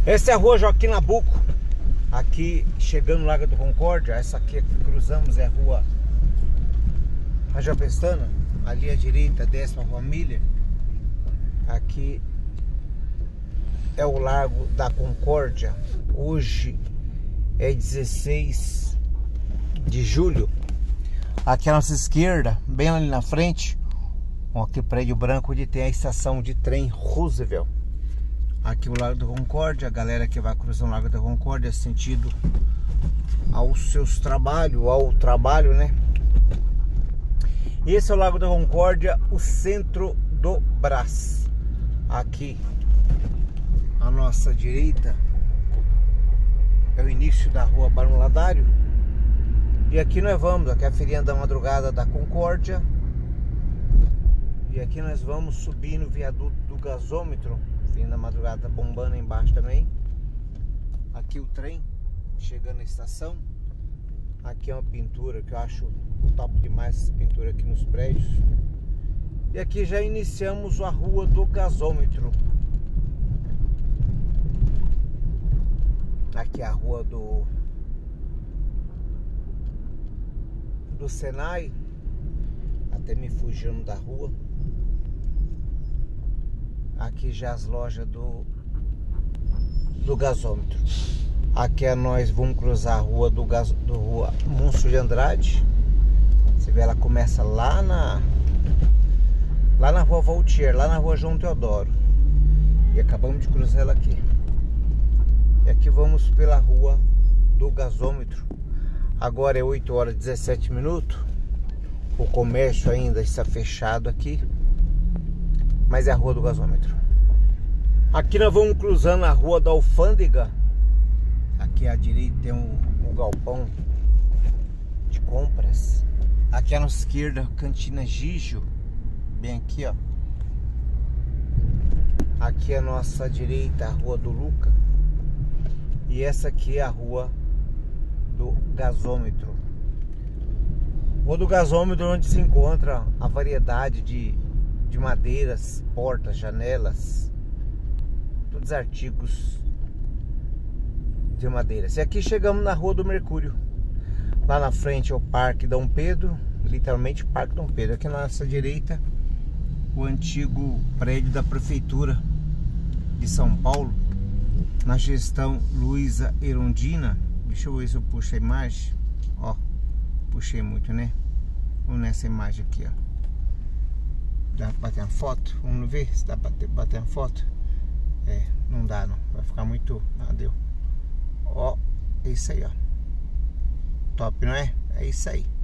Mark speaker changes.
Speaker 1: Essa é a rua Joaquim Nabuco, aqui chegando no Lago da Concórdia. Essa aqui que cruzamos é a rua Rajá Pestana. Ali à direita, 10ª Rua Miller. Aqui é o Lago da Concórdia. Hoje é 16 de julho. Aqui à nossa esquerda, bem ali na frente, aquele prédio branco onde tem a estação de trem Roosevelt. Aqui o Lago da Concórdia, a galera que vai cruzar o Lago da Concórdia sentido ao seus trabalhos, ao trabalho, né? Esse é o Lago da Concórdia, o centro do Brás. Aqui à nossa direita é o início da rua Barão Ladário. E aqui nós vamos, aqui é a feirinha da madrugada da Concórdia. E aqui nós vamos subir no viaduto do gasômetro. Fim da madrugada bombando embaixo também. Aqui o trem chegando na estação. Aqui é uma pintura que eu acho top demais, essa pintura aqui nos prédios. E aqui já iniciamos a rua do gasômetro. Aqui é a rua do Senai. Até me fugindo da rua. Aqui já as lojas do gasômetro. Aqui nós vamos cruzar a rua do rua Múncio de Andrade. Você vê, ela começa lá na rua Voltier, lá na rua João Teodoro. E acabamos de cruzar ela aqui. E aqui vamos pela rua do gasômetro. Agora é 8 horas e 17 minutos. O comércio ainda está fechado aqui, mas é a rua do gasômetro. Aqui nós vamos cruzando a rua da Alfândega. Aqui à direita tem um galpão de compras. Aqui à nossa esquerda, Cantina Gijo, bem aqui, ó. Aqui à nossa direita, a rua do Luca. E essa aqui é a rua do gasômetro. Rua do gasômetro, onde se encontra a variedade de madeiras, portas, janelas, todos os artigos de madeira. E aqui chegamos na Rua do Mercúrio. Lá na frente é o Parque Dom Pedro, literalmente o Parque Dom Pedro. Aqui na nossa direita, o antigo prédio da Prefeitura de São Paulo, na gestão Luísa Erundina. Deixa eu ver se eu puxo a imagem. Ó, puxei muito, né? Vamos nessa imagem aqui, ó. Dá pra bater uma foto? Vamos ver se dá pra bater uma foto. É, não dá não. Vai ficar muito... Ah, deu. Ó, é isso aí, ó. Top, não é? É isso aí.